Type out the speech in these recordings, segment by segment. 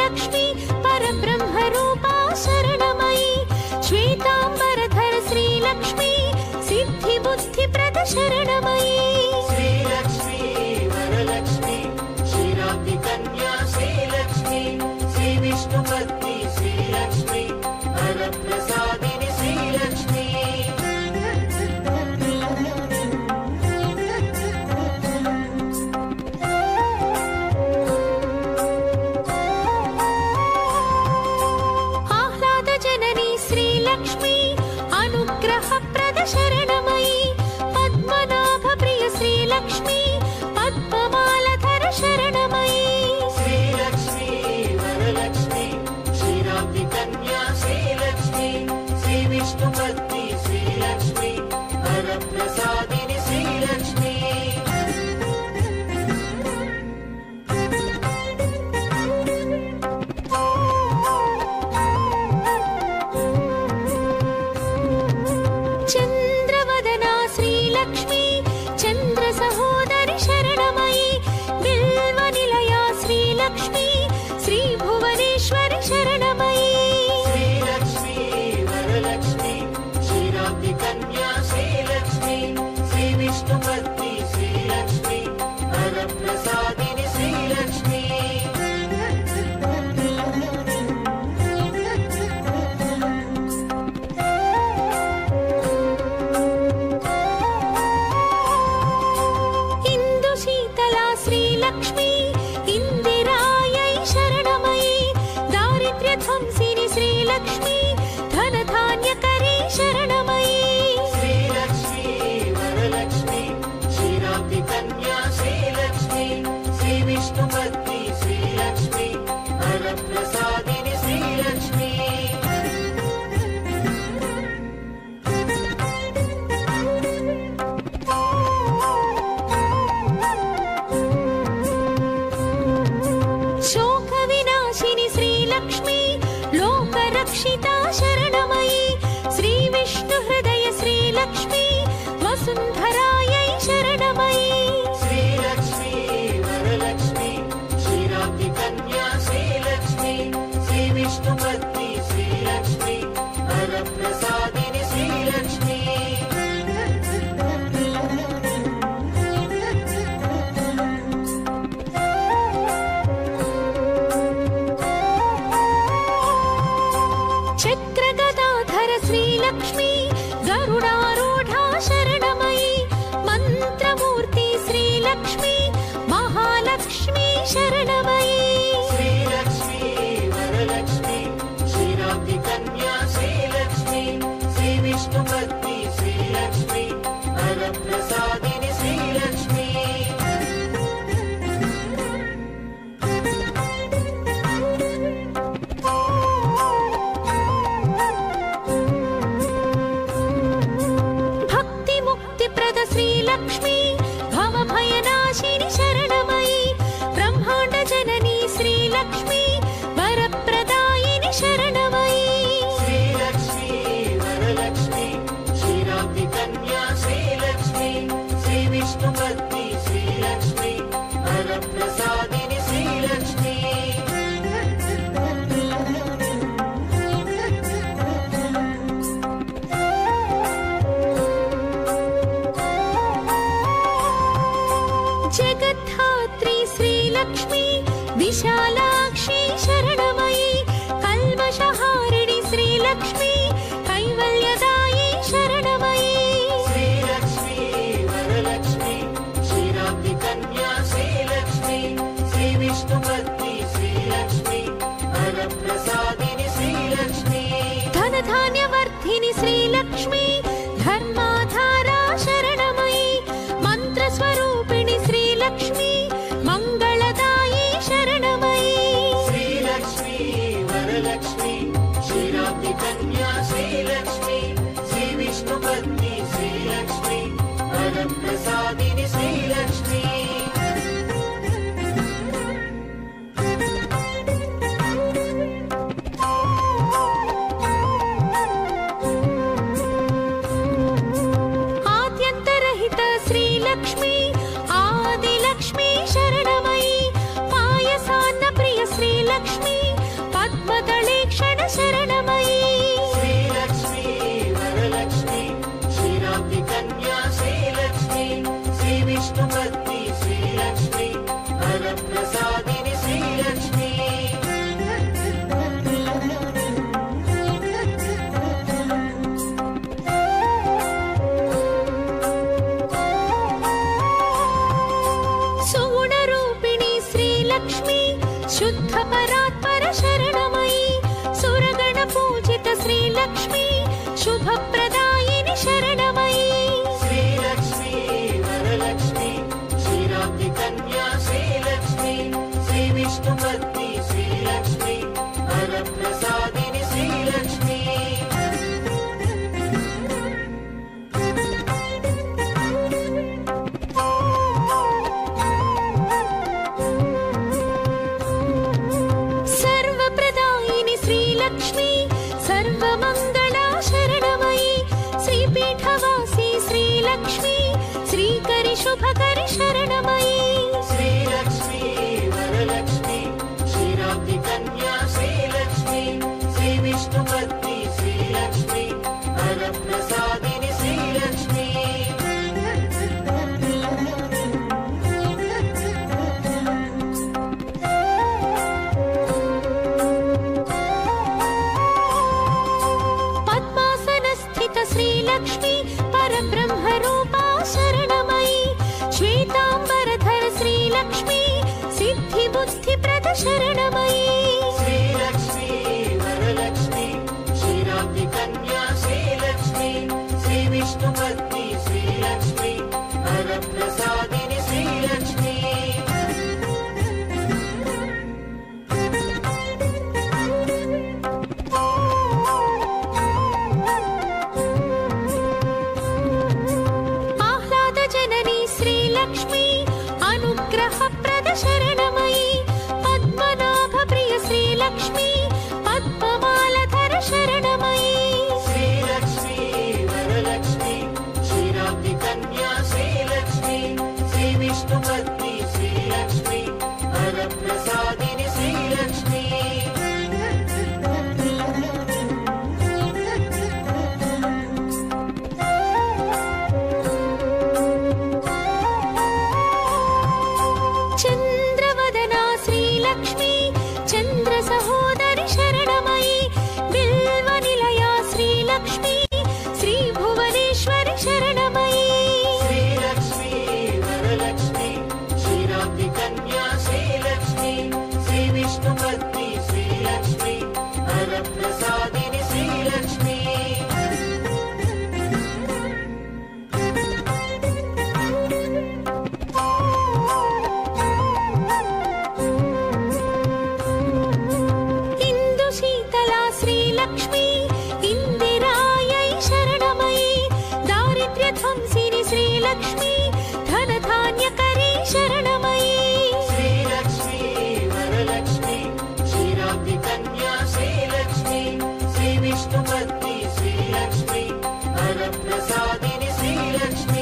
श्रीलक्ष्मी परब्रह्मरूपा शरणमयी श्वेतांबरधर श्रीलक्ष्मी सिद्धिबुद्धिप्रद शरणमयी श्रीलक्ष्मी वरलक्ष्मी क्षीराब्धिकन्या श्रीलक्ष्मी श्रीविष्णुपत्नी श्रीलक्ष्मी वरप्रसादिनी श्रीलक्ष्मी आह्लादजननी श्रीलक्ष्मी अनुग्रहप्रद शरणमयी पद्मनाभप्रिय श्रीलक्ष्मी पद्ममालधर शरणमयी श्रीलक्ष्मी वरलक्ष्मी क्षीराब्धिकन्या श्रीलक्ष्मी श्रीविष्णुपत्नी श्रीलक्ष्मी वरप्रसादिनी श्रीलक्ष्मी चंद्रवदना श्रीलक्ष्मी चंद्रसहोदरि शरणमयी बिल्वनिलया श्रीलक्ष्मी श्रीभुवनेश्वरि शरणमयी श्रीलक्ष्मी वरलक्ष्मी क्षीराब्धिकन्या श्रीलक्ष्मी श्रीविष्णुपत्नी श्रीलक्ष्मी वरप्रसादिनी श्रीलक्ष्मी इंदुशीतला श्रीलक्ष्मी इंदिरायै शरणमयी दारिद्र्यध्वंसिनी श्रीलक्ष्मी धनधान्यकरी शरणमयी श्रीलक्ष्मी वरलक्ष्मी क्षीराब्धिकन्या श्रीलक्ष्मी श्रीविष्णुपत्नी श्रीलक्ष्मी वरप्रसादिनी श्रीलक्ष्मी शोकविनाशिनी श्रीलक्ष्मी लोकरक्षिता शरणमयी श्रीविष्णुहृदय श्रीलक्ष्मी वसुन्धरायै शरणमयी श्रीलक्ष्मी वरलक्ष्मी क्षीराब्धिकन्या श्रीलक्ष्मी श्रीविष्णुपत्नी श्रीलक्ष्मी वरप्रसादिनी श्रीलक्ष्मी चक्रगदाधर श्रीलक्ष्मी गरुडारूढा शरणमयी मन्त्रमूर्ति श्रीलक्ष्मी महालक्ष्मी शरणमयी श्रीलक्ष्मी वरलक्ष्मी क्षीराब्धिकन्या श्रीलक्ष्मी श्रीविष्णुपत्नी श्रीलक्ष्मी वरप्रसादिनी श्रीलक्ष्मी भक्तिमुक्तिप्रद श्रीलक्ष्मी भवभयनाशिनी शरणमयी ब्रह्माण्डजननी श्रीलक्ष्मी वरप्रदायिनी शरणमयी श्रीलक्ष्मी वरलक्ष्मी क्षीराब्धिकन्या श्रीलक्ष्मी श्रीविष्णुपत्नी श्रीलक्ष्मी वरप्रसादिनी श्रीलक्ष्मी जगद्धात्री श्रीलक्ष्मी विशालाक्षी शरणमयी कल्मषहारिणी श्रीलक्ष्मी कैवल्यदायी शरणमयी श्रीलक्ष्मी वरलक्ष्मी क्षीराब्धिकन्या श्रीलक्ष्मी श्रीविष्णुपत्नी श्रीलक्ष्मी वरप्रसादिनी श्रीलक्ष्मी धनधान्यवर्धिनी श्रीलक्ष्मी धर्माधारा शरणमयी मन्त्रस्वरूपिणी श्रीलक्ष्मी मङ्गलदायी शरणमयी श्रीलक्ष्मी वरलक्ष्मी क्षीराब्धिकन्या श्रीलक्ष्मी श्रीविष्णुपत्नी श्रीलक्ष्मी वरप्रसादिनी श्रीलक्ष्मी आदिलक्ष्मी शरणमयी पायसान्न प्रिय श्रीलक्ष्मी शरणमयी श्रीलक्ष्मी वरलक्ष्मी क्षीराब्धि कन्या श्रीलक्ष्मी श्रीविष्णुपत्नी श्रीलक्ष्मी वरप्रसादिनि श्रीलक्ष्मी सुगुणरूपिणी श्रीलक्ष्मी शुद्ध परात्पर शरणमयी सुरगणपूजित श्रीलक्ष्मी शुभप्रदायिनि शरणमयी श्रीलक्ष्मी वरलक्ष्मी क्षीराब्धि कन्या श्रीलक्ष्मी श्रीविष्णुपत्नी श्रीलक्ष्मी वरप्रसादिनि श्रीलक्ष्मी सर्वप्रदायिनि श्रीलक्ष्मी सर्वमङ्गला शरणमयी श्रीपीठवासी श्रीलक्ष्मी श्रीकरि शुभकरि शरणमयी श्रीलक्ष्मी वरलक्ष्मी क्षीराब्धि कन्या श्रीलक्ष्मी श्रीविष्णुपत्नी श्रीलक्ष्मी वरप्रसादिनि श्रीलक्ष्मी पद्मासनस्थित श्रीलक्ष्मी परब्रह्मरूपा शरणमयी श्वेताम्बरधर श्रीलक्ष्मी सिद्धिबुद्धिप्रद शरणमयी श्रीलक्ष्मी वरलक्ष्मी क्षीराब्धि कन्या श्रीलक्ष्मी श्रीविष्णुपत्नी श्रीलक्ष्मी वरप्रसादिनि श्रीलक्ष्मी आह्लादजननी श्रीलक्ष्मी अनुग्रहप्रद शरणमयी पद्मनाभप्रिय श्रीलक्ष्मी पद्ममालधर शरणमयी श्रीलक्ष्मी वरलक्ष्मी क्षीराब्धि कन्या श्रीलक्ष्मी श्रीविष्णुपत्नी श्रीलक्ष्मी वरप्रसादिनि श्रीलक्ष्मी चन्द्रवदना श्रीलक्ष्मी चन्द्रसहोदरि शरणमयी बिल्वनिलया श्रीलक्ष्मी श्रीभुवनेश्वरि शरणमयी श्रीलक्ष्मी वरलक्ष्मी क्षीराब्धि कन्या श्रीलक्ष्मी श्रीविष्णुपत्नी श्रीलक्ष्मी वरप्रसादिनि श्रीलक्ष्मी इन्दुशीतला श्रीलक्ष्मी इन्दिरायै शरणमयी दारिद्र्यध्वंसिनि श्रीलक्ष्मी धनधान्यकरी शरणमयी श्रीलक्ष्मी वरलक्ष्मी क्षीराब्धि कन्या श्रीलक्ष्मी श्रीविष्णुपत्नी श्रीलक्ष्मी वरप्रसादिनि श्रीलक्ष्मी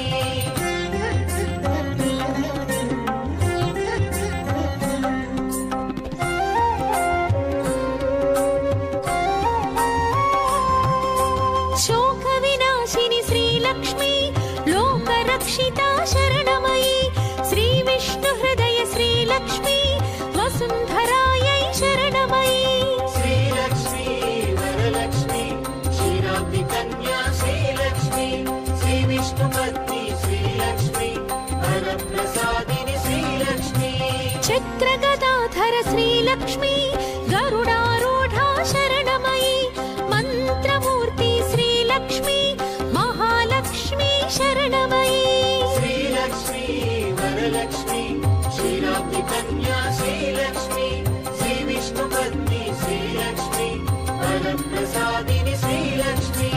शोकविनाशिनि श्रीलक्ष्मी लोकरक्षिता शरणमयी श्रीविष्णुहृदय श्रीलक्ष्मी वसुन्धरायै शरणमयी श्रीलक्ष्मी वरलक्ष्मी क्षीराब्धि कन्या श्रीलक्ष्मी श्रीविष्णुपत्नी श्रीलक्ष्मी वरप्रसादिनि श्रीलक्ष्मी चक्रगदाधर श्रीलक्ष्मी गरुडारूढा शरणमयी मन्त्रमूर्ति श्रीलक्ष्मी महालक्ष्मी शरणमयी श्रीलक्ष्मी वरलक्ष्मी क्षीराब्धि कन्या श्रीलक्ष्मी श्रीविष्णुपत्नी श्रीलक्ष्मी वरप्रसादिनि श्रीलक्ष्मी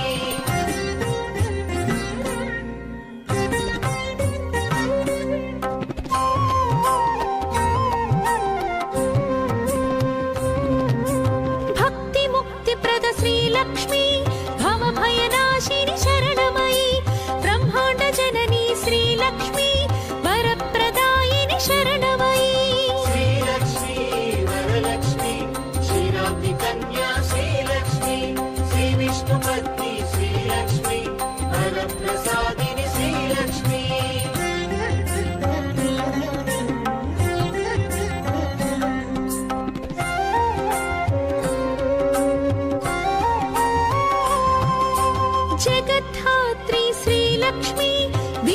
भक्तिमुक्तिप्रद श्रीलक्ष्मी भवभयनाशिनि शरणमयी ब्रह्माण्डजननी श्रीलक्ष्मी वरप्रदायिनि शरणमयी श्रीलक्ष्मी वरलक्ष्मी क्षीराब्धि कन्या श्रीलक्ष्मी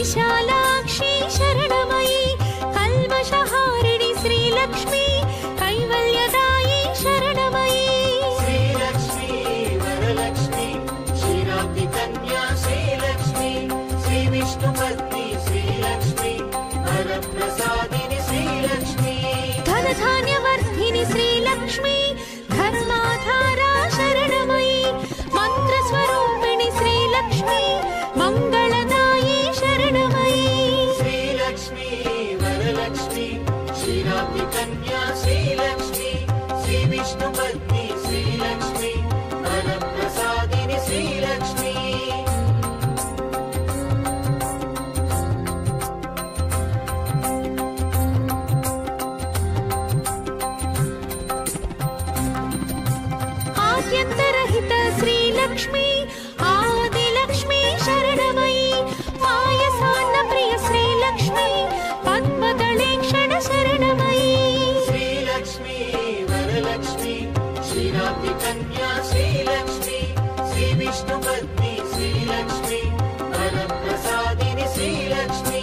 विशालाक्षी शरणमयी कल्मषहारिणि श्रीलक्ष्मी कैवल्यदायी शरणमयी श्रीलक्ष्मी वरलक्ष्मी क्षीराब्धिकन्या श्रीलक्ष्मी श्रीविष्णुपत्नी श्रीलक्ष्मी वरप्रसादिनि श्रीलक्ष्मी धनधान्यवर्धिनि श्रीलक्ष्मी धर्माधारा शरणमयी मन्त्रस्वरूपिणि श्रीलक्ष्मी मङ्गलदायी शरणमयी श्रीलक्ष्मी वरलक्ष्मी क्षीराब्धिकन्या श्रीलक्ष्मी श्रीविष्णुपत्नी श्रीलक्ष्मी वरप्रसादिनि श्रीलक्ष्मी आद्यन्तरहित श्रीलक्ष्मी आदिलक्ष्मी शरणमयी पायसान्नप्रिय श्रीलक्ष्मी पद्मदलेक्षण शरणमयी श्रीलक्ष्मी वरलक्ष्मी क्षीराब्धिकन्या श्रीलक्ष्मी श्रीविष्णुपत्नी श्रीलक्ष्मी वरप्रसादिनि श्रीलक्ष्मी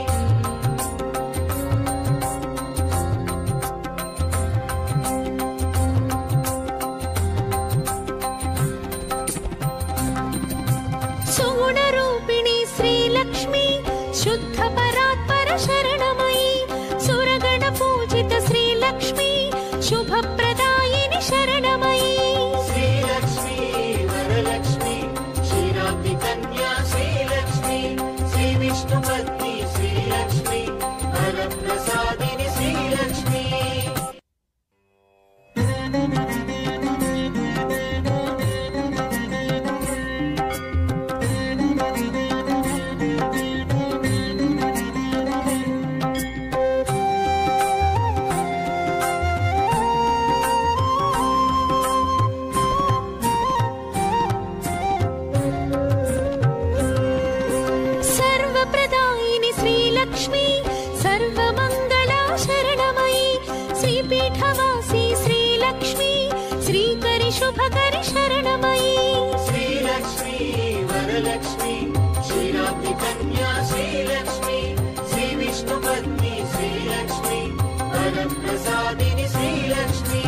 सुगुणरूपिणी श्रीलक्ष्मी शुद्ध परात्पर शरणमयी सुरगणपूजित श्रीलक्ष्मी शुभप्रदायिनि शरणमयी श्रीलक्ष्मी वरलक्ष्मी क्षीराब्धिकन्या श्रीलक्ष्मी श्रीविष्णुपत्नी श्रीलक्ष्मी वरप्रसादिनि श्रीलक्ष्मी सर्वप्रदायिनि श्रीलक्ष्मी सर्वमङ्गला शरणमयी श्रीपीठवासी श्रीलक्ष्मी श्रीकरि शुभकरि शरणमयी श्रीलक्ष्मी वरलक्ष्मी क्षीराब्धिकन्या श्रीलक्ष्मी श्रीविष्णुपत्नी श्रीलक्ष्मी वरप्रसादिनि श्रीलक्ष्मी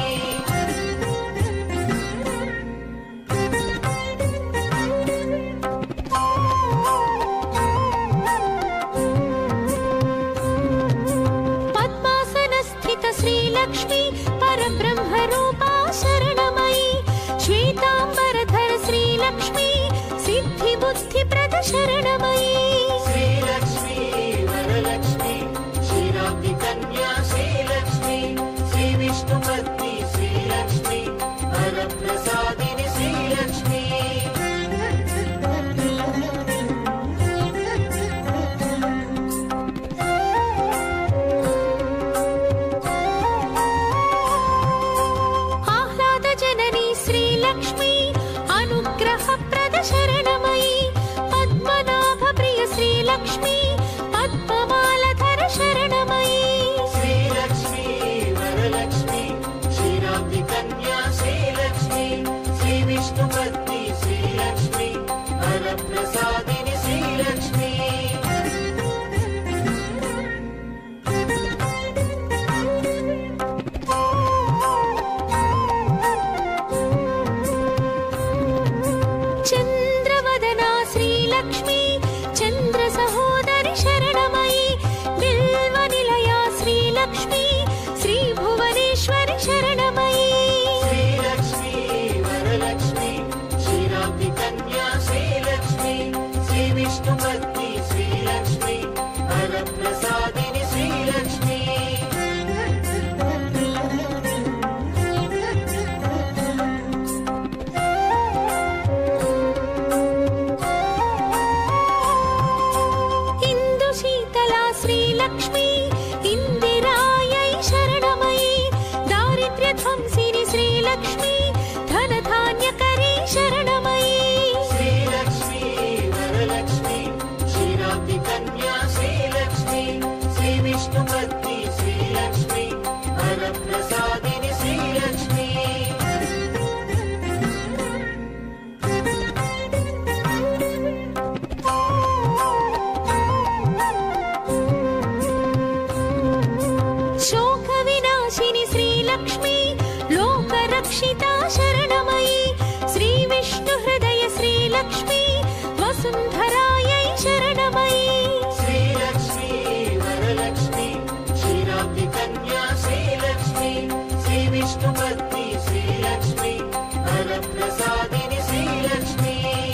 पद्मासनस्थित श्रीलक्ष्मी परब्रह्मरूपा शरणमयी श्वेताम्बरधर श्रीलक्ष्मी सिद्धिबुद्धिप्रद शरणमयी श्रीलक्ष्मी वरलक्ष्मी क्षीराब्धिकन्या श्रीलक्ष्मी श्रीविष्णुपत्नी श्रीलक्ष्मी वरप्रसादिनि श्रीलक्ष्मी आह्लादजननी श्रीलक्ष्मी अनुग्रहप्रद शरणमयी पद्मनाभप्रिय श्रीलक्ष्मी पद्ममालधर शरणमयी श्रीलक्ष्मी वरलक्ष्मी क्षीराब्धिकन्या श्रीलक्ष्मी श्रीविष्णुपत्नी श्रीलक्ष्मी वरप्रसादिनि श्रीलक्ष्मी चन्द्रवदना श्रीलक्ष्मी चन्द्रसहोदरि शरणमयी बिल्वनिलया श्रीलक्ष्मी श्रीभुवनेश्वरि शरणमयी श्रीलक्ष्मी वरलक्ष्मी क्षीराब्धिकन्या श्रीलक्ष्मी श्रीविष्णुपत्नी श्रीलक्ष्मी वरप्रसादिनि श्रीलक्ष्मी इन्दुशीतला श्रीलक्ष्मी इन्दिरायै शरणमयी दारिद्र्यध्वंसिनि श्रीलक्ष्मी धनधान्यकरी शरणमयी श्रीलक्ष्मी वरलक्ष्मी क्षीराब्धिकन्या श्रीलक्ष्मी श्रीविष्णुपत्नी श्रीलक्ष्मी वरप्रसादिनि श्रीलक्ष्मी रक्षिता शरणमयी श्रीविष्णुहृदय श्रीलक्ष्मी वसुन्धरायै शरणमयी श्रीलक्ष्मी वरलक्ष्मी क्षीराब्धिकन्या श्रीलक्ष्मी श्रीविष्णुपत्नी श्रीलक्ष्मी वरप्रसादिनी श्रीलक्ष्मी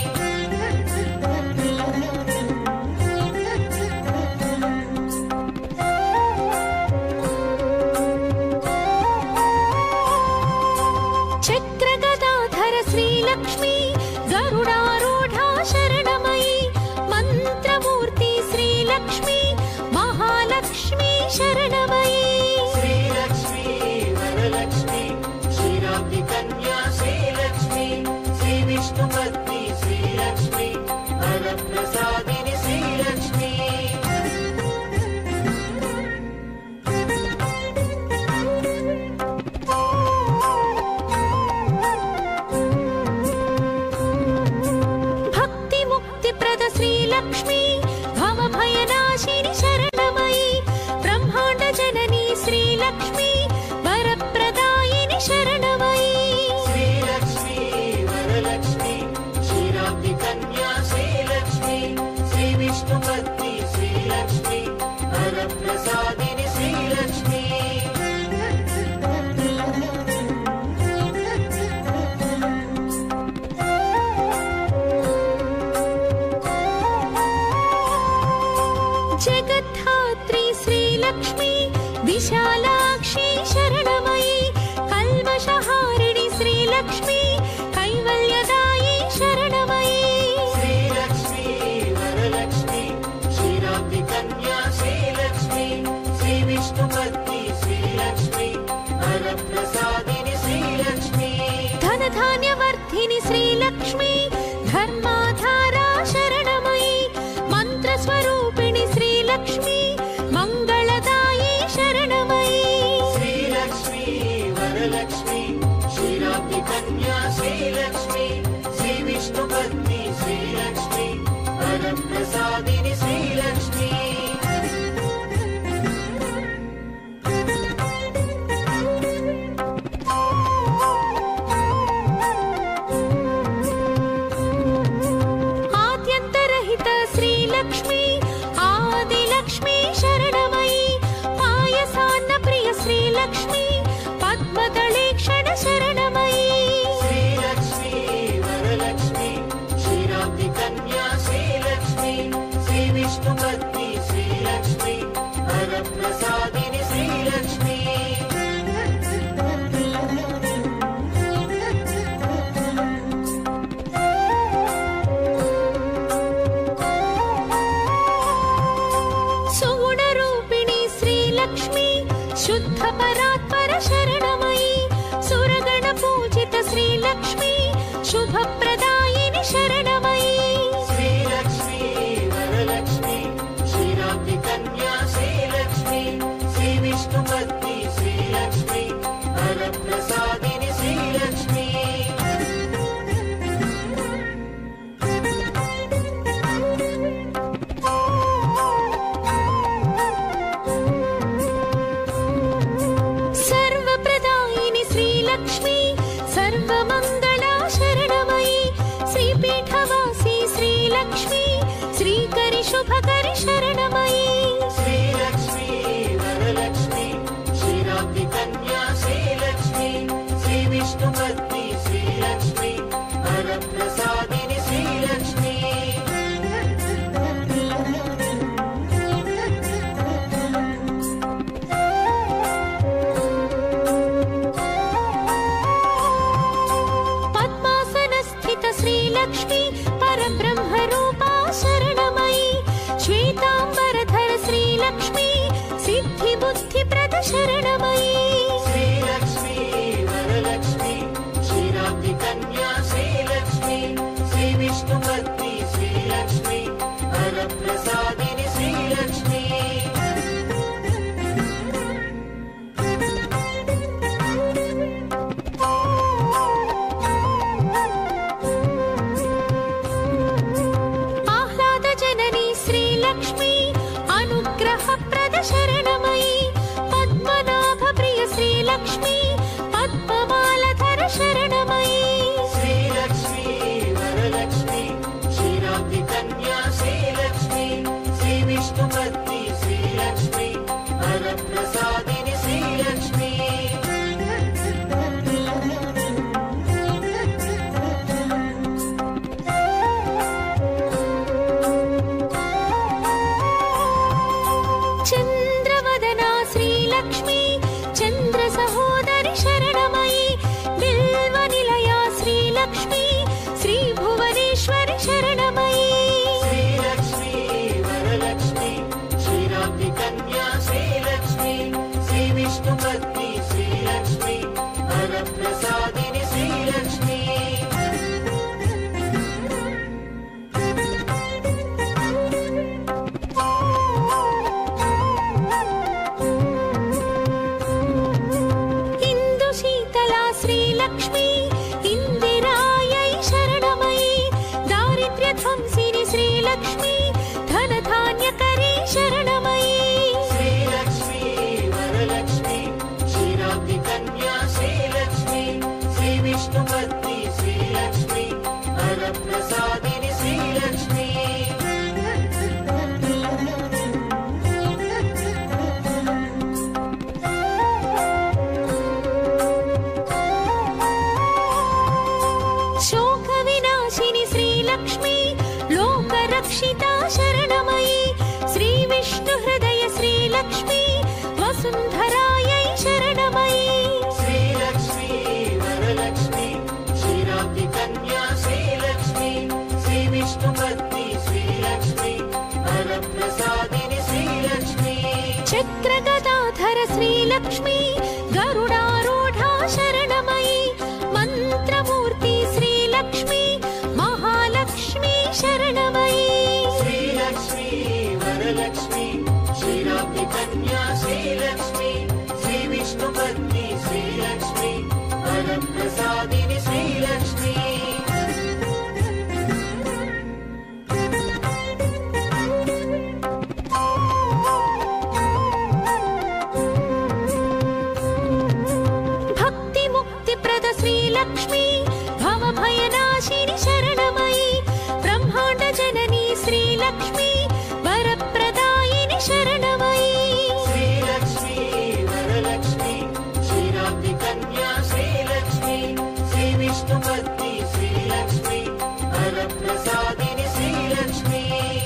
चक्रगदाधर श्रीलक्ष्मी गरुडारूढा शरणमयी मन्त्रमूर्ति श्रीलक्ष्मी महालक्ष्मी शरणमयी श्रीलक्ष्मी वरलक्ष्मी क्षीराब्धिकन्या श्रीलक्ष्मी श्रीविष्णुपत्नी श्रीलक्ष्मी वरप्रसादिनी श्रीलक्ष्मी भक्तिमुक्तिप्रद श्रीलक्ष्मी भवभयनाशिनि शरणमयी ब्रह्माण्डजननी श्रीलक्ष्मी वरप्रदायिनि शरणमयी श्रीलक्ष्मी वरलक्ष्मी क्षीराब्धिकन्या श्रीलक्ष्मी श्रीविष्णुपत्नी श्रीलक्ष्मी वरप्रसादिनी श्रीलक्ष्मी जगद्धात्री श्रीलक्ष्मी विशालाक्षी शरणमयी कल्मषहारिणि श्रीलक्ष्मी कैवल्यदायी शरणमयी श्रीलक्ष्मी वरलक्ष्मी क्षीराब्धिकन्या श्रीलक्ष्मी श्रीविष्णुपत्नी श्रीलक्ष्मी वरप्रसादिनी श्रीलक्ष्मी धनधान्यवर्धिनि श्रीलक्ष्मी धर्माधारा शरणमयी मन्त्रस्वरूपिणि श्रीलक्ष्मी मङ्गलदायी शरणमयी श्रीलक्ष्मी वरलक्ष्मी क्षीराब्धिकन्या श्रीलक्ष्मी श्रीविष्णुपत्नी श्रीलक्ष्मी वरप्रसादिनी श्रीलक्ष्मी आद्यन्तरहित श्रीलक्ष्मी आदिलक्ष्मी शरणमयी पायसान्नप्रिय श्रीलक्ष्मी पद्मदलेक्षण शरणमयी श्रीलक्ष्मी वरलक्ष्मी क्षीराब्धिकन्या श्रीलक्ष्मी श्रीविष्णुपत्नी श्रीलक्ष्मी वरप्रसादिनी श्रीलक्ष्मी सुगुणरूपिणी श्रीलक्ष्मी शुद्धपरात्पर शरणमयी सुरगणपूजित श्रीलक्ष्मी शुभप्रदायिनि शरणमयी श्रीलक्ष्मी वरलक्ष्मी क्षीराब्धिकन्या श्रीलक्ष्मी श्रीविष्णुपत्नी श्रीलक्ष्मी वरप्रसादिनी श्रीलक्ष्मी सर्वप्रदायिनि श्रीलक्ष्मी सर्वमङ्गला शरणमयी श्रीपीठवासी श्रीलक्ष्मी श्रीकरि शुभकरि शरणमयी श्रीलक्ष्मी वरलक्ष्मी क्षीराब्धिकन्या श्रीलक्ष्मी श्रीविष्णुपत्नी श्रीलक्ष्मी वरप्रसादिनी श्रीलक्ष्मी पद्मासनस्थित श्रीलक्ष्मी परब्रह्मरूपा शरणमयी श्वेताम्बरधर श्रीलक्ष्मी सिद्धिबुद्धिप्रद शरणमयी श्रीलक्ष्मी वरलक्ष्मी क्षीराब्धिकन्या श्रीलक्ष्मी श्रीविष्णुपत्नी श्रीलक्ष्मी वरप्रसादिनी श्रीलक्ष्मी श्रीलक्ष्मी अनुग्रहप्रद शरणमयी पद्मनाभप्रिय श्रीलक्ष्मी चन्द्रवदना श्रीलक्ष्मी चन्द्रसहोदरि शरणमयि बिल्वनिलया श्रीलक्ष्मी श्रीभुवनेश्वरि शरणमयि श्रीलक्ष्मी वरलक्ष्मी क्षीराब्धिकन्या श्रीलक्ष्मी श्रीविष्णुपत्नी श्रीलक्ष्मी वरप्रसादिनि श्रीलक्ष्मी इंदुशीतला श्रीलक्ष्मी इंदिरायै शरणमयि दारिद्र्यध्वंसिनि श्रीलक्ष्मी धनधान्यकरी शरणमयि श्रीलक्ष्मी वरलक्ष्मी क्षीराब्धिकन्या श्रीलक्ष्मी श्रीविष्णुपत्नी श्रीलक्ष्मी वरप्रसादिनि श्रीलक्ष्मी शोकविनाशिनि श्रीलक्ष्मी लोकरक्षिता शरणमयि श्रीविष्णुहृदय श्रीलक्ष्मी वसुन्धरायै शरणमयि श्रीलक्ष्मी वरलक्ष्मी क्षीराब्धिकन्या श्रीलक्ष्मी श्रीविष्णुपत्नी श्रीलक्ष्मी वरप्रसादिनि श्रीलक्ष्मी चक्रगदाधर श्रीलक्ष्मी गरुडारूढा शरणमयि मन्त्रमूर्ति श्रीलक्ष्मी महालक्ष्मी शरणमयि श्रीलक्ष्मी वरलक्ष्मी क्षीराब्धिकन्या श्रीलक्ष्मी श्रीविष्णुपत्नी श्रीलक्ष्मी वरप्रसादिनि श्रीलक्ष्मी भक्तिमुक्तिप्रद श्रीलक्ष्मी भवभयनाशिनि शरणमयि ब्रह्माण्डजननी श्रीलक्ष्मी वरप्रदायिनि शरणमयि श्रीलक्ष्मी वरलक्ष्मी क्षीराब्धिकन्या श्रीलक्ष्मी श्रीविष्णुपत्नी श्रीलक्ष्मी वरप्रसादिनि श्रीलक्ष्मी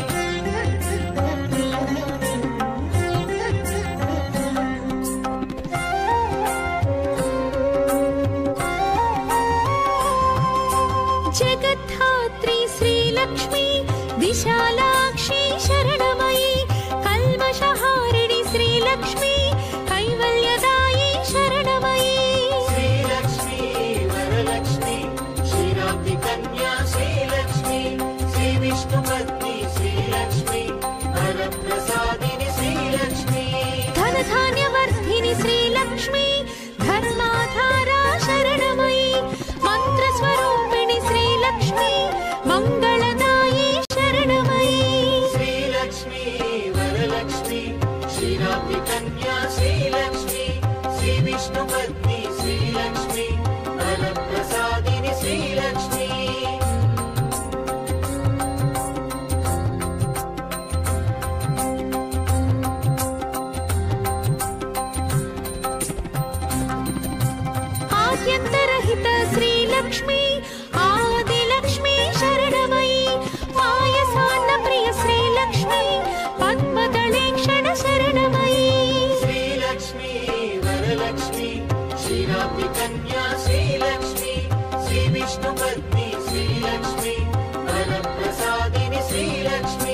जगद्धात्री श्रीलक्ष्मी विशालाक्षी शरणमयि कल्मषहारिणि श्रीलक्ष्मी कैवल्यदायी शरणमयि श्रीलक्ष्मी वरलक्ष्मी क्षीराब्धिकन्या श्रीलक्ष्मी श्रीविष्णुपत्नी श्रीलक्ष्मी वरप्रसादिनि श्रीलक्ष्मी धनधान्यवर्धिनि श्रीलक्ष्मी धर्माधारा शरणमयि मन्त्रस्वरूपिणि श्रीलक्ष्मी मङ्गलदायी शरणमयि श्रीलक्ष्मी वरलक्ष्मी क्षीराब्धिकन्या श्रीलक्ष्मी श्रीविष्णुपत्नी श्रीलक्ष्मी वरप्रसादिनि श्रीलक्ष्मी आद्यन्तरहित श्रीलक्ष्मी आदिलक्ष्मी शरणमयि पायसान्नप्रिय श्रीलक्ष्मी पद्मदलेक्षण शरणमयि श्रीलक्ष्मी वरलक्ष्मी क्षीराब्धिकन्या श्रीलक्ष्मी श्रीविष्णुपत्नी श्रीलक्ष्मी वरप्रसादिनि श्रीलक्ष्मी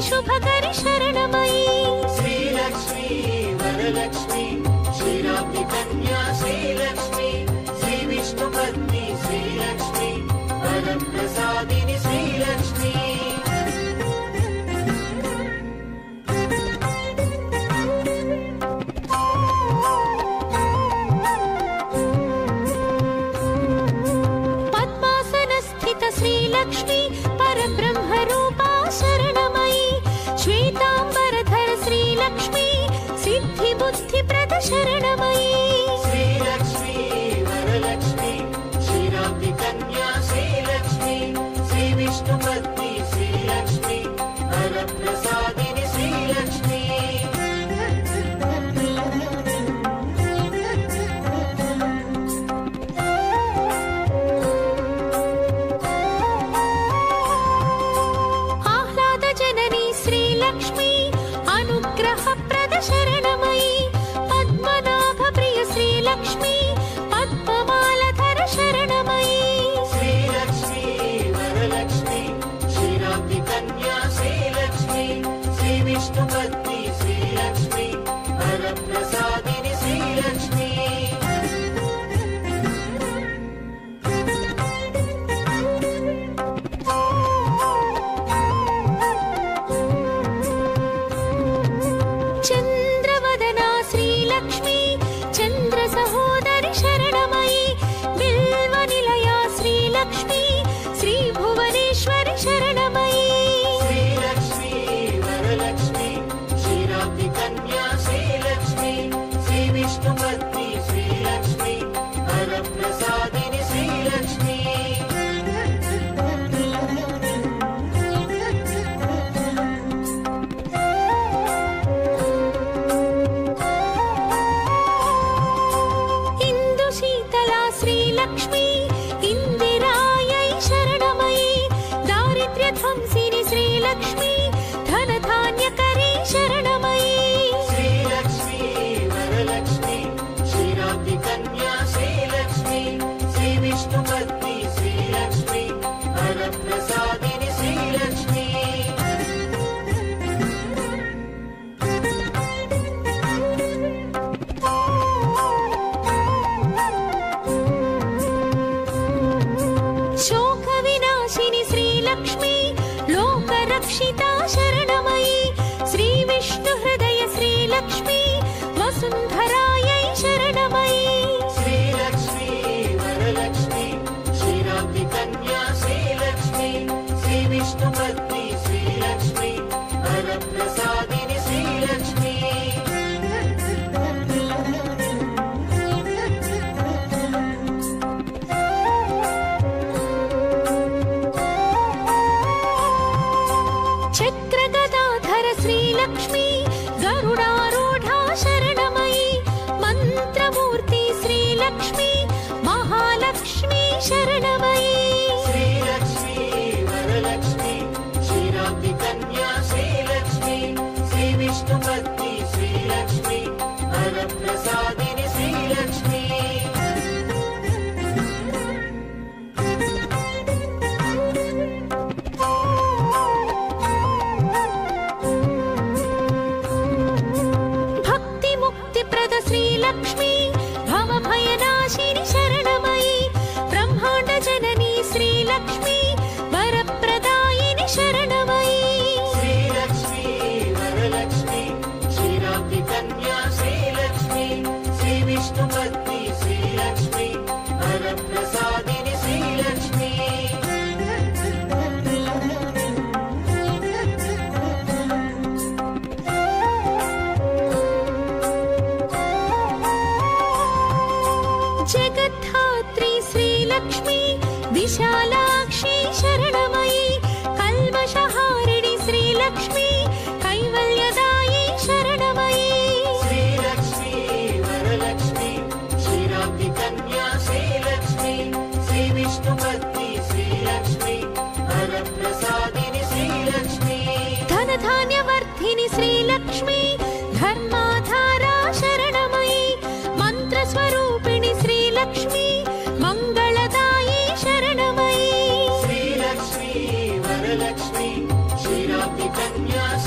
शुभकरि शरणमयी श्रीलक्ष्मी वरलक्ष्मी क्षीराब्धि कन्या श्रीलक्ष्मी श्रीविष्णुपत्नी श्रीलक्ष्मी वरप्रसादिनि श्रीलक्ष्मी श्रीलक्ष्मी परब्रह्मरूपा शरणमयी श्वेतांबरधर श्रीलक्ष्मी सिद्धिबुद्धिप्रद शरणमयी श्रीलक्ष्मी वरलक्ष्मी क्षीराब्धि कन्या श्रीलक्ष्मी श्रीविष्णुपत्नी श्रीलक्ष्मी वरप्रसादिनि श्रीलक्ष्मी श्रीलक्ष्मी अनुग्रहप्रद शरणमयी पद्मनाभप्रिय श्रीलक्ष्मी पद्ममालधर शरणमयी श्रीलक्ष्मी वरलक्ष्मी क्षीराब्धि कन्या श्रीलक्ष्मी श्रीविष्णुपत्नी श्रीलक्ष्मी वरप्रसादिनि श्रीलक्ष्मी चंद्रवदना श्रीलक्ष्मी चंद्र सहोदरि शरणमयी बिल्वनिलया श्रीलक्ष्मी श्रीभुवनेश्वरि शरणमयी श्रीलक्ष्मी वरलक्ष्मी क्षीराब्धि कन्या श्रीलक्ष्मी श्रीविष्णुपत्नी श्रीलक्ष्मी वरप्रसादिनि श्रीलक्ष्मी श्रीलक्ष्मी इंदिरायै शरणमयी दारिद्र्यध्वंसिनि श्रीलक्ष्मी धनधान्यकरी शरणमयी श्रीलक्ष्मी वरलक्ष्मी क्षीराब्धि कन्या श्रीलक्ष्मी श्रीविष्णुपत्नी श्रीलक्ष्मी वरप्रसादिनि श्रीलक्ष्मी श्रीलक्ष्मी लोकरक्षिता शरणमयी श्रीविष्णुहृदय श्रीलक्ष्मी वसुन्धरायै शरणमयी श्रीलक्ष्मी वरलक्ष्मी क्षीराब्धि कन्या श्रीलक्ष्मी श्रीविष्णुपत्नी श्रीलक्ष्मी वरप्रसादिनि श्रीलक्ष्मी चक्रगदाधर श्रीलक्ष्मी गरुडारूढा शरणमयी मंत्रमूर्ति श्रीलक्ष्मी महालक्ष्मी शरणमयी श्रीलक्ष्मी वरलक्ष्मी क्षीराब्धि कन्या श्रीलक्ष्मी श्रीविष्णुपत्नी श्रीलक्ष्मी वरप्रसादिनि श्रीलक्ष्मी श्रीलक्ष्मी भवभयनाशिनि शरणमयी ब्रह्मांड जननी श्रीलक्ष्मी वरप्रदायिनि शरणमयी श्रीलक्ष्मी वरलक्ष्मी क्षीराब्धि कन्या श्रीलक्ष्मी श्रीविष्णुपत्नी श्रीलक्ष्मी वरप्रसादिनि श्रीलक्ष्मी जगद्धात्री श्रीलक्ष्मी विशालाक्षी शरणमयी कल्मषहारिणि श्रीलक्ष्मी कैवल्यदायी शरणमयी श्रीलक्ष्मी वरलक्ष्मी क्षीराब्धि कन्या श्रीलक्ष्मी श्रीविष्णुपत्नी श्रीलक्ष्मी वरप्रसादिनि श्रीलक्ष्मी धनधान्यवर्धिनि श्रीलक्ष्मी धर्माधारा शरणमयी मंत्रस्वरूपिणि श्रीलक्ष्मी मंगलदायी शरणमयी श्रीलक्ष्मी वरलक्ष्मी क्षीराब्धि कन्या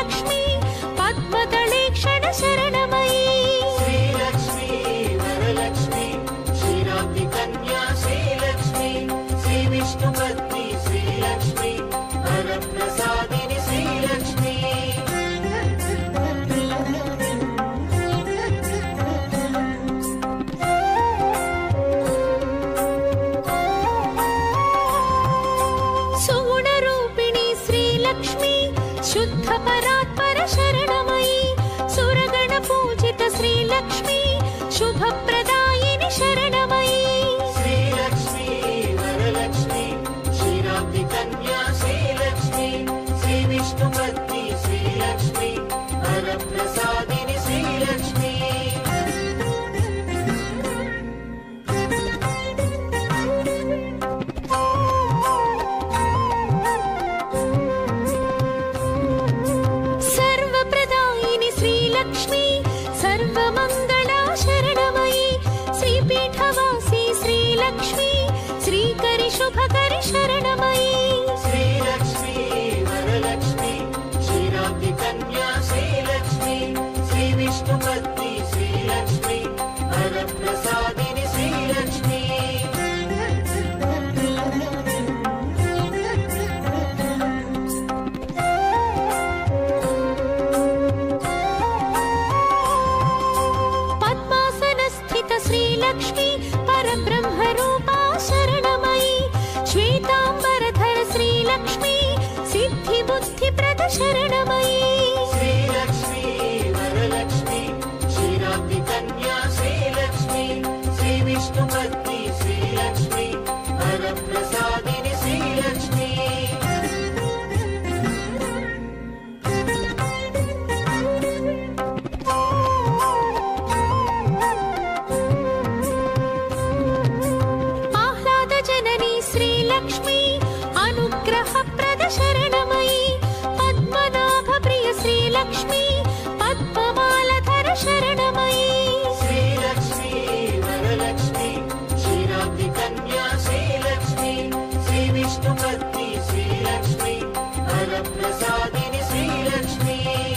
श्रीलक्ष्मी पद्मदले क्षण शरणमयी श्रीलक्ष्मी वरलक्ष्मी क्षीराब्धि कन्या श्रीलक्ष्मी श्रीविष्णुपत्नी श्रीलक्ष्मी वरप्रसादिनि श्रीलक्ष्मी सुगुणरूपिणी श्रीलक्ष्मी शुद्ध परात्पर शरणमयी सुरगण पूजित श्रीलक्ष्मी शुभप्रदायिनि शरणमयी श्रीलक्ष्मी वरलक्ष्मी क्षीराब्धि कन्या श्रीलक्ष्मी श्रीविष्णुपत्नी श्रीलक्ष्मी वरप्रसादिनि श्रीलक्ष्मी सर्वप्रदायिनि श्रीलक्ष्मी सर्वमङ्गला शरणमयी श्रीपीठवासी श्रीलक्ष्मी श्रीकरि शुभकरि शरणमयी श्रीलक्ष्मी वरलक्ष्मी क्षीराब्धि कन्या श्रीलक्ष्मी श्रीविष्णुपत्नी श्रीलक्ष्मी वरप्रसादिनि श्रीलक्ष्मी पद्मासनस्थित श्रीलक्ष्मी परब्रह्मरूपा शरणमयी श्वेताम्बरधर श्रीलक्ष्मी सिद्धिबुद्धिप्रद शरणमयी श्रीलक्ष्मी वरलक्ष्मी क्षीराब्धि कन्या श्रीलक्ष्मी श्रीविष्णुपत्नी श्रीलक्ष्मी वरप्रसादिनि श्रीलक्ष्मी आह्लादजननी श्रीलक्ष्मी अनुग्रहप्रद शरणमयी पद्मनाभप्रिय श्रीलक्ष्मी पद्ममालधर शरणमयी श्रीलक्ष्मी वरलक्ष्मी क्षीराब्धि कन्या श्रीलक्ष्मी श्रीविष्णुपत्नी श्रीलक्ष्मी वरप्रसादिनि श्रीलक्ष्मी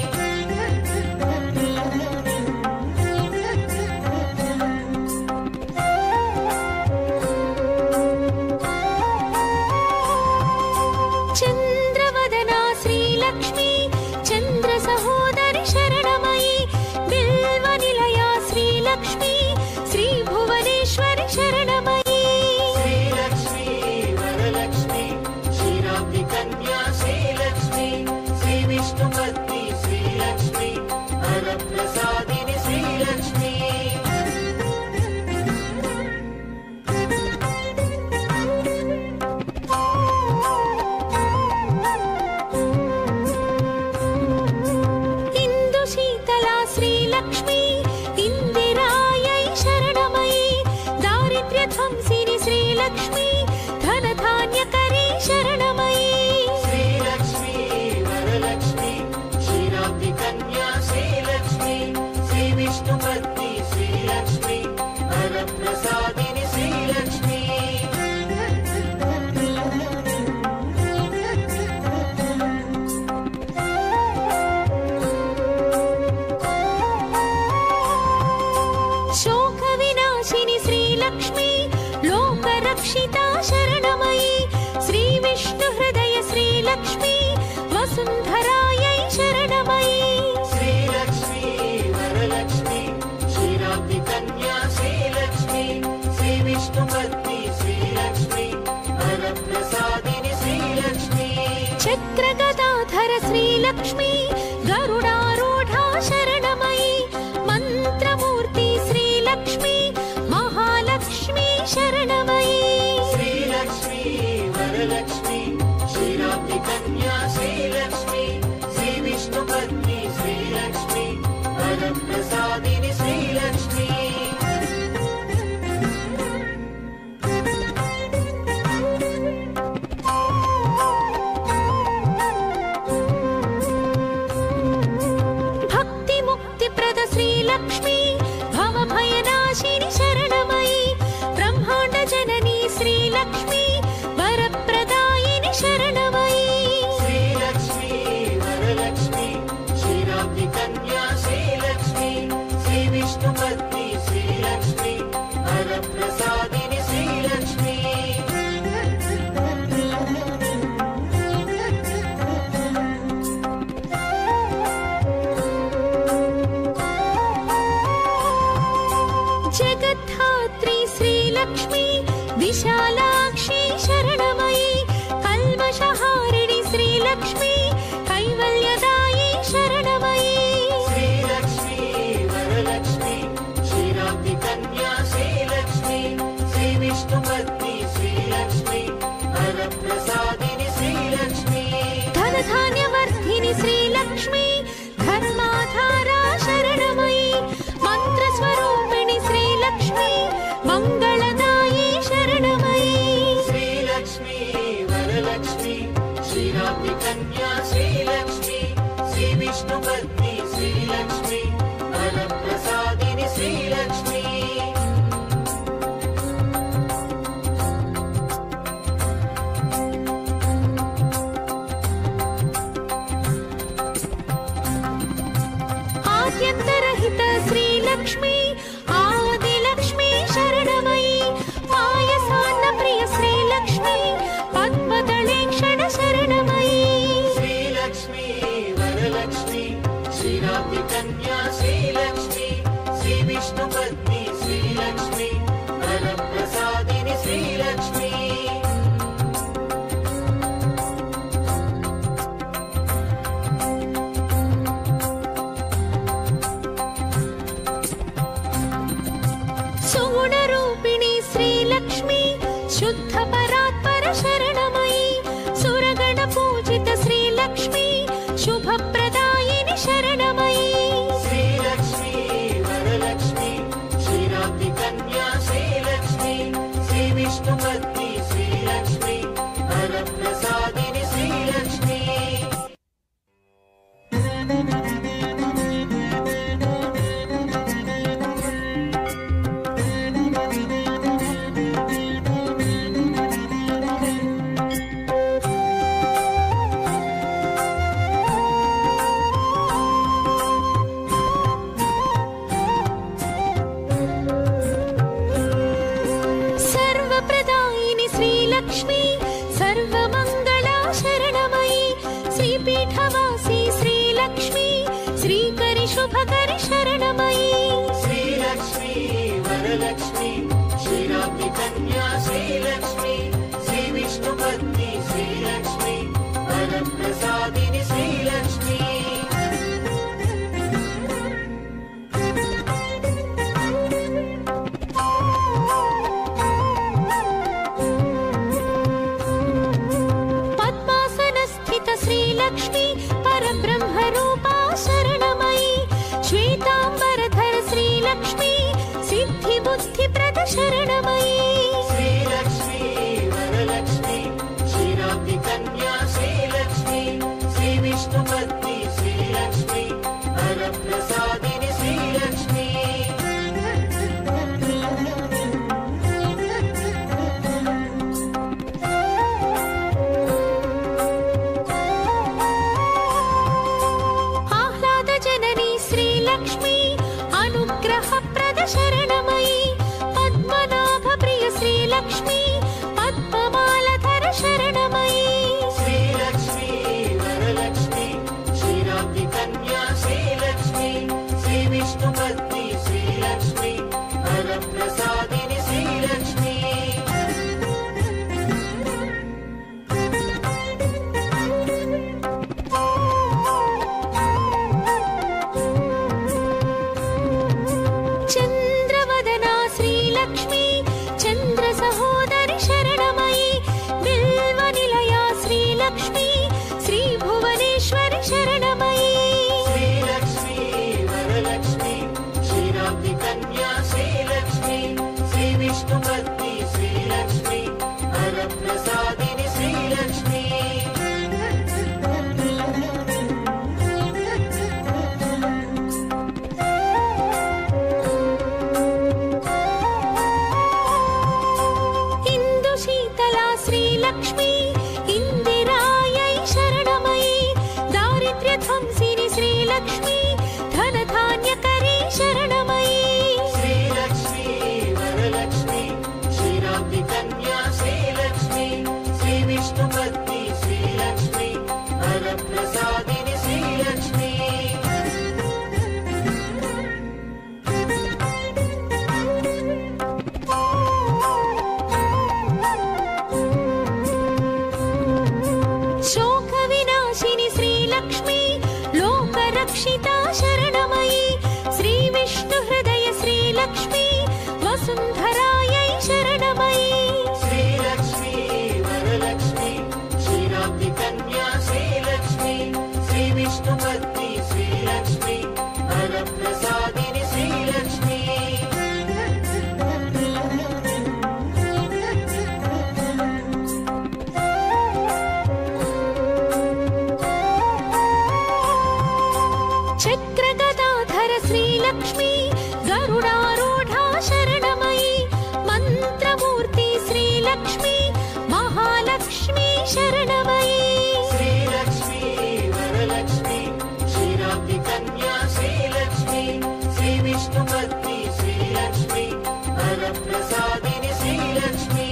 चन्द्रवदना श्रीलक्ष्मी चन्द्रसहोदरि शरणमयी बिल्वनिलया श्रीलक्ष्मी श्रीभुवनेश्वरि शरणमयी श्रीलक्ष्मी वरलक्ष्मी क्षीराब्धि कन्या श्रीलक्ष्मी श्रीविष्णुपत्नी श्रीलक्ष्मी वरप्रसादिनि श्रीलक्ष्मी इन्दुशीतला श्रीलक्ष्मी इन्दिरायै शरणमयी दारिद्र्यध्वंसिनि श्रीलक्ष्मी धनधान्यकरी शरणमयी श्रीलक्ष्मी वरलक्ष्मी क्षीराब्धि कन्या श्रीलक्ष्मी श्रीविष्णुपत्नी श्रीलक्ष्मी वरप्रसादिनि श्रीलक्ष्मी शोकविनाशिनि श्रीलक्ष्मी लोकरक्षिता शरणमयी श्रीविष्णुहृदय श्रीलक्ष्मी वसुन्धरायै शरणमयी श्रीलक्ष्मी वरलक्ष्मी क्षीराब्धि कन्या श्रीलक्ष्मी श्रीविष्णुपत्नी श्रीलक्ष्मी वरप्रसादिनि श्रीलक्ष्मी चक्रगदाधर श्रीलक्ष्मी गरुडारूढा शरणमयी मन्त्रमूर्ति श्रीलक्ष्मी महालक्ष्मी शरणमयी श्रीलक्ष्मी वरलक्ष्मी क्षीराब्धि कन्या श्रीलक्ष्मी श्रीविष्णुपत्नी श्रीलक्ष्मी वरप्रसादिनि श्रीलक्ष्मी धर्मसाधिनि श्रीलक्ष्मी धर्माधारा शरणमयी मन्त्रस्वरूपिणि श्रीलक्ष्मी मङ्गलदायी शरणमयी श्रीलक्ष्मी वरलक्ष्मी श्रीरामकन्या श्रीलक्ष्मी श्रीविष्णुपत्नी श्रीलक्ष्मी वरप्रसादिनि श्रीलक्ष्मी आद्यन्तरहित श्रीलक्ष्मी आदिलक्ष्मी शरणमयी पायसान्नप्रिय श्रीलक्ष्मी पद्मदलेक्षण शरणमयी श्रीलक्ष्मी वरलक्ष्मी श्रीरामकन्या श्रीलक्ष्मी श्रीविष्णुपत्नी श्रीलक्ष्मी वरप्रसादिनि श्रीलक्ष्मी सुगुणरूपिणी श्रीलक्ष्मी शुद्धपरात्पर शरणमयी सुरगणपूजित श्रीलक्ष्मी शुभप्रदायिनि शरणमयी श्रीलक्ष्मी वरलक्ष्मी श्रीरामकन्या श्रीलक्ष्मी श्रीविष्णुपत्नी श्रीलक्ष्मी वरप्रसादिनि श्रीलक्ष्मी सर्वप्रदायिनि श्रीलक्ष्मी सर्वमङ्गला शरणमयी श्रीपीठवासी श्रीलक्ष्मी श्रीकरि शुभकरि शरणमयी श्रीलक्ष्मी वरलक्ष्मी श्रीरामकन्या श्रीलक्ष्मी श्रीविष्णुपत्नी श्रीलक्ष्मी वरप्रसादिनि श्रीलक्ष्मी पद्मासनस्थित श्रीलक्ष्मी परब्रह्मरूपा शरणमयी श्वेताम्बरधर श्रीलक्ष्मी सिद्धिबुद्धिप्रद शरणमयी श्रीलक्ष्मी वरलक्ष्मी श्रीरामकन्या श्रीलक्ष्मी श्रीविष्णुपत्नी श्रीलक्ष्मी वरप्रसादिनि श्रीलक्ष्मी आह्लादजननी श्रीलक्ष्मी अनुग्रहप्रद शरणमयी पद्मनाभप्रिय श्रीलक्ष्मी पद्ममालधर शरणमयी श्रीलक्ष्मी वरलक्ष्मी श्रीरामकन्या श्रीलक्ष्मी श्रीविष्णुपत्नी श्रीलक्ष्मी वरप्रसादिनि श्रीलक्ष्मी चन्द्रवदना श्रीलक्ष्मी चन्द्रसहोदरि शरणमयी बिल्वनिलया श्रीलक्ष्मी श्रीभुवनेश्वरि शरणमयी श्रीलक्ष्मी वरलक्ष्मी श्रीरामकन्या श्रीलक्ष्मी श्रीविष्णुपत्नी श्रीलक्ष्मी वरप्रसादिनि श्रीलक्ष्मी इन्दुशीतला श्रीलक्ष्मी इन्दिरायै शरणमयी दारिद्र्यध्वंसिनि श्रीलक्ष्मी धनधान्यकरी शरणमयी श्रीलक्ष्मी वरलक्ष्मी श्रीरामकन्या श्रीलक्ष्मी श्रीविष्णुपत्नी श्रीलक्ष्मी वरप्रसादिनि श्रीलक्ष्मी शोकविनाशिनि श्रीलक्ष्मी लोकरक्षिता शरणमयी श्रीविष्णुहृदय श्रीलक्ष्मी वसुन्धरायै शरणमयी श्रीलक्ष्मी वरलक्ष्मी श्रीरामकन्या श्रीलक्ष्मी श्री श्रीविष्णुपत्नी श्रीलक्ष्मी वरप्रसादिनि श्रीलक्ष्मी చక్రగదాధర శ్రీలక్ష్మి గరుడారూఢా శరణమయీ మంత్రమూర్తి శ్రీలక్ష్మి మహాలక్ష్మి శరణమయీ श्रीलक्ष्मी वरलक्ष्मी क्षीराब्धि कन्या श्रीलक्ष्मी श्रीविष्णुपत्नी श्रीलक्ष्मी वरप्रसादिनि श्रीलक्ष्मी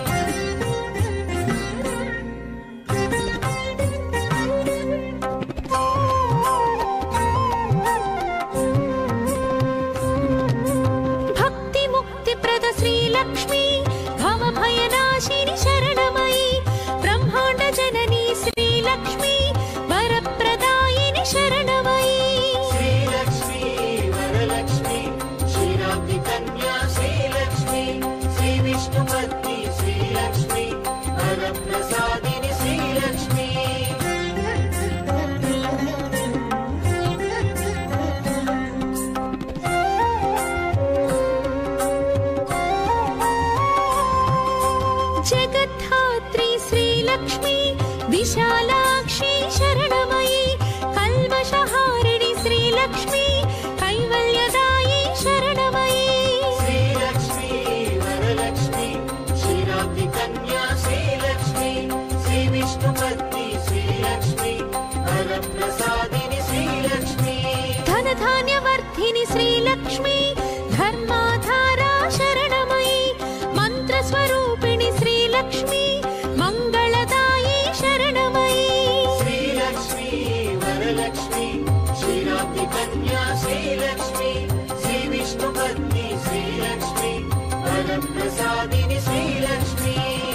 భక్తి ముక్తిప్రద శ్రీలక్ష్మి భవభయనాశిని శరణమయీ బ్రహ్మాండ జననీ శ్రీలక్ష్మి వరప్రదాయిని శరణమయీ श्रीलक्ष्मी वरलक्ष्मी क्षीराब्धि कन्या श्रीलक्ष्मी श्रीविष्णुपत्नी श्रीलक्ष्मी वरप्रसादिनि श्रीलक्ष्मी జగద్ధాత్రి శ్రీలక్ష్మి విశాలాక్షి శరణమయీ కల్మషహారిణి శ్రీలక్ష్మి కైవల్యదాయి శరణమయీ श्रीलक्ष्मी वरलक्ष्मी क्षीराब्धि कन्या श्रीलक्ष्मी श्रीविष्णुपत्नी श्रीलक्ष्मी वरप्रसादिनि श्रीलक्ष्मी ధనధాన్యవర్ధిని శ్రీలక్ష్మి ధర్మాధారా శరణమయీ మంత్రస్వరూపిణి శ్రీలక్ష్మి మంగళదాయి శరణమయీ श्रीलक्ष्मी वरलक्ष्मी क्षीराब्धि कन्या श्रीलक्ष्मी श्रीविष्णुपत्नी श्रीलक्ष्मी वरप्रसादिनि श्रीलक्ष्मी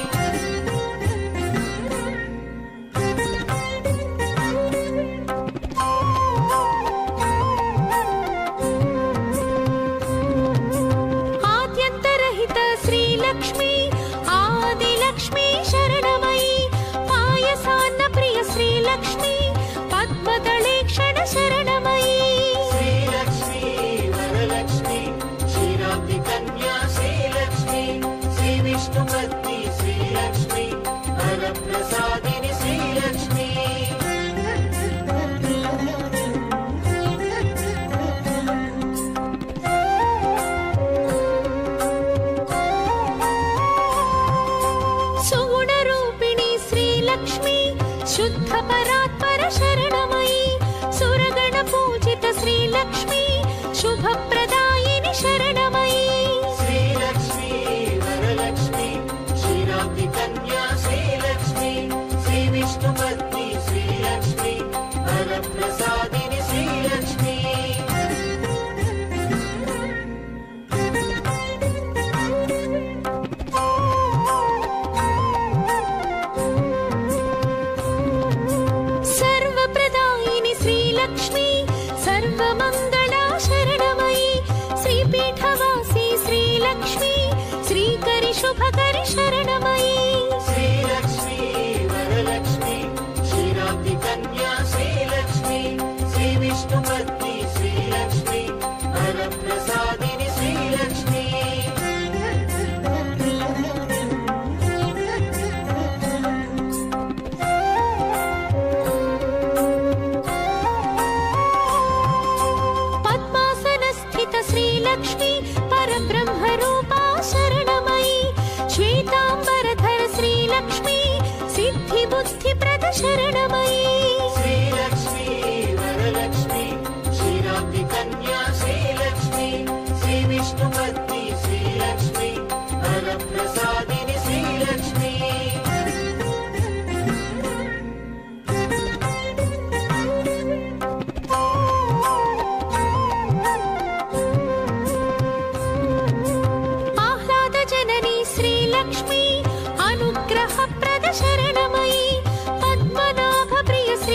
ఆద్యంతరహిత శ్రీలక్ష్మి ఆదిలక్ష్మి శరణమయీ పాయసాన్న ప్రియ శ్రీలక్ష్మి పద్మదళేక్షణ శరణమయీ श्रीलक्ष्मी वरलक्ष्मी क्षीराब्धि कन्या श्रीलक्ष्मी श्रीविष्णुपत्नी श्रीलक्ष्मी वरप्रसादिनि श्रीलक्ष्मी సుగుణరూపిణి శ్రీలక్ష్మి శుద్ధ పరాత్పర శరణమయీ సురగణ పూజిత శ్రీలక్ష్మి శుభప్రదాయిని శరణమయీ श्रीलक्ष्मी वरलक्ष्मी क्षीराब्धि कन्या श्रीलक्ष्मी श्रीविष्णुपत्नी श्रीलक्ष्मी वरप्रसादिनि श्रीलक्ष्मी సర్వప్రదాయిని శ్రీలక్ష్మి సర్వమంగళా శరణమయీ శ్రీపీఠవాసి శ్రీలక్ష్మి శ్రీకరి శుభకరి శరణమయీ श्रीलक्ष्मी वरलक्ष्मी क्षीराब्धि कन्या श्रीलक्ष्मी श्रीविष्णुपत्नी श्रीलक्ष्मी वरप्रसादिनि श्रीलक्ष्मी పద్మాసనస్థిత శ్రీలక్ష్మి పరబ్రహ్మరూపా శరణమయీ శ్వేతాంబరధర శ్రీలక్ష్మి సిద్ధిబుద్ధిప్రద శరణమయీ श्रीलक्ष्मी वरलक्ष्मी क्षीराब्धि कन्या श्रीलक्ष्मी श्रीविष्णुपत्नी श्रीलक्ष्मी वरप्रसादिनि श्रीलक्ष्मी ఆహ్లాద జననీ శ్రీలక్ష్మి అనుగ్రహప్రద శరణమయీ పద్మనాభ ప్రియ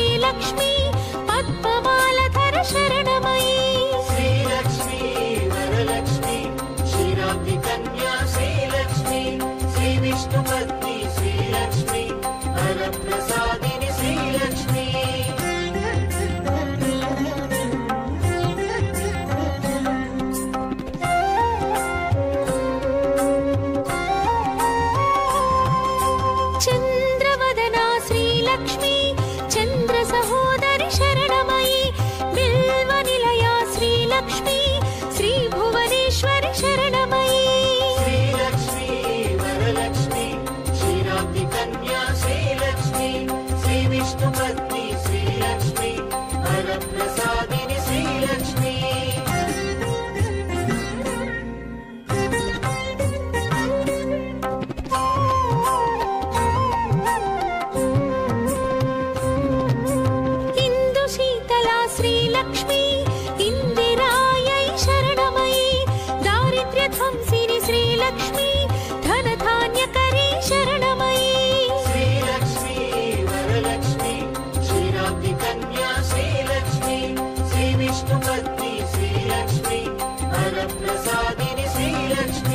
श्रीलक्ष्मी इन्दिरायै शरणमयी दारिद्र्यध्वंसिनि श्रीलक्ष्मी धनधान्यकरी शरणमयी श्रीलक्ष्मी वरलक्ष्मी क्षीराब्धिकन्या श्रीलक्ष्मी श्रीविष्णुपत्नी श्रीलक्ष्मी वरप्रसादिनि श्रीलक्ष्मी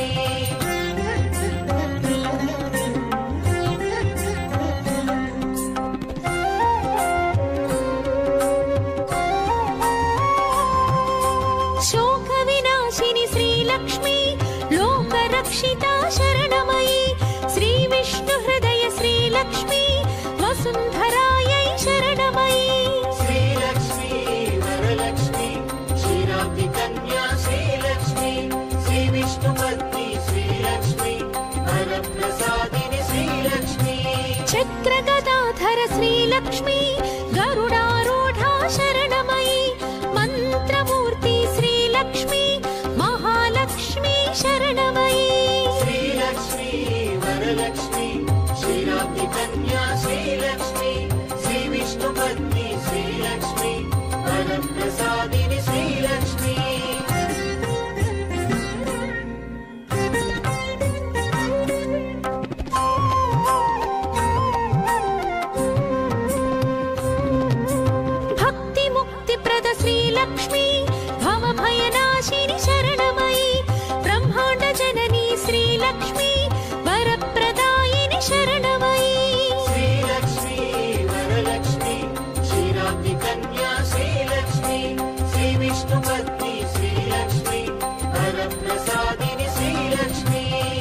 शोकविनाशिनि श्रीलक्ष्मी लोकरक्षिता शरणमयी श्रीविष्णुहृदय श्रीलक्ष्मी वसुन्धरायै शरणमयी श्रीलक्ष्मी वरलक्ष्मी क्षीराब्धिकन्या श्रीलक्ष्मी श्रीविष्णुपत्नी श्रीलक्ष्मी वरप्रसादिनि श्रीलक्ष्मी चक्रगदाधर श्रीलक्ष्मी गरुडारूढा शरणमयी मन्त्रमूर्ति श्रीलक्ष्मी महालक्ष्मी शरणमयी श्रीलक्ष्मी वरलक्ष्मी क्षीराब्धिकन्या श्रीलक्ष्मी श्रीविष्णुपत्नी श्रीलक्ष्मी वरप्रसादिनि श्रीलक्ष्मी भक्तिमुक्तिप्रद श्रीलक्ष्मी भवभयनाशिनि शरणमयी ब्रह्माण्डजननी श्रीलक्ष्मी वरप्रदायिनि शरणमयी श्रीलक्ष्मी वरलक्ष्मी क्षीराब्धिकन्या श्रीलक्ष्मी श्रीविष्णुपत्नी श्रीलक्ष्मी वरप्रसादिनि श्रीलक्ष्मी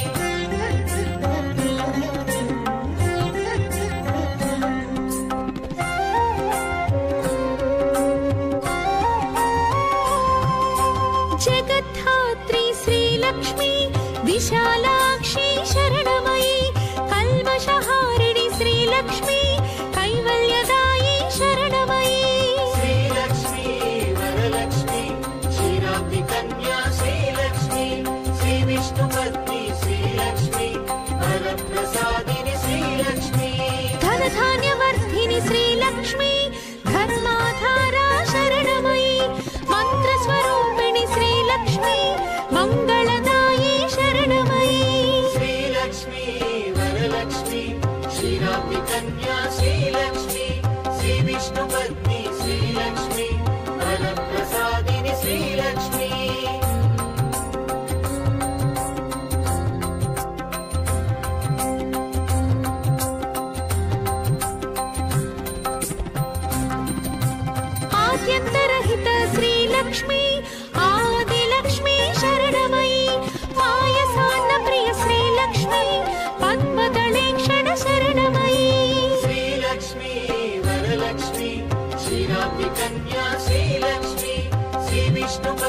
जगद्धात्री श्रीलक्ष्मी विशालाक्षी शरणमयी कल्मषहारिणि श्रीलक्ष्मी कैवल्यदायी शरणमयी श्रीलक्ष्मी वरलक्ष्मी क्षीराब्धिकन्या श्रीलक्ष्मी श्रीविष्णुपत्नी श्रीलक्ष्मी वरप्रसादिनि श्रीलक्ष्मी धनधान्यवर्धिनि श्रीलक्ष्मी धर्माधारा शरणमयी मन्त्रस्वरूपिणि श्रीलक्ष्मी मङ्गलदायी शरणमयी श्रीलक्ष्मी वरलक्ष्मी क्षीराब्धिकन्या श्रीलक्ष्मी श्रीविष्णुपत्नी श्रीलक्ष्मी वरप्रसादिनि श्रीलक्ष्मी आद्यन्तरहित श्रीलक्ष्मी आदिलक्ष्मी शरणमयी पायसान्नप्रिय श्रीलक्ष्मी पद्मदलेक्षण शरणमयी श्रीलक्ष्मी वरलक्ष्मी क्षीराब्धिकन्या श्रीलक्ष्मी श्रीविष्णुपत्नी